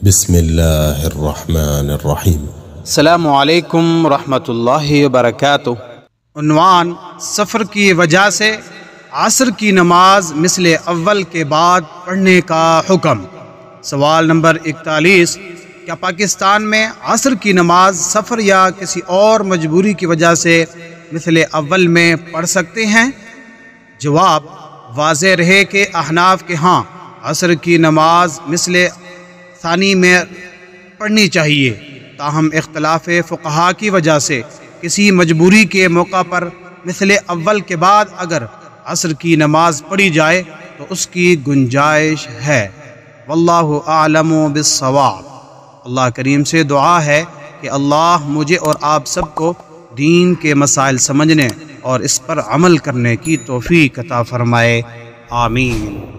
बिस्मिल्लाहिर्रहमानिर्रहीम। अस्सलामु अलैकुम रहमतुल्लाहि व बरकातुहू। उन्वान सफ़र की वजह से असर की नमाज मिसले अव्वल के बाद पढ़ने का हुक्म। सवाल नंबर 41, क्या पाकिस्तान में असर की नमाज सफ़र या किसी और मजबूरी की वजह से मिसले अव्वल में पढ़ सकते हैं? जवाब, वाज़े रहे कि अहनाफ के हाँ असर की नमाज मिसले सानी में पढ़नी चाहिए, ताहम इख्तलाफ फ़ुक़हा की वजह से किसी मजबूरी के मौका पर मिसले अव्वल के बाद अगर असर की नमाज पढ़ी जाए तो उसकी गुंजाइश है। वल्लाहु आलमु बिस्सवाब। अल्लाह करीम से दुआ है कि अल्लाह मुझे और आप सबको दीन के मसाइल समझने और इस पर अमल करने की तौफीक अता फरमाए। आमीन।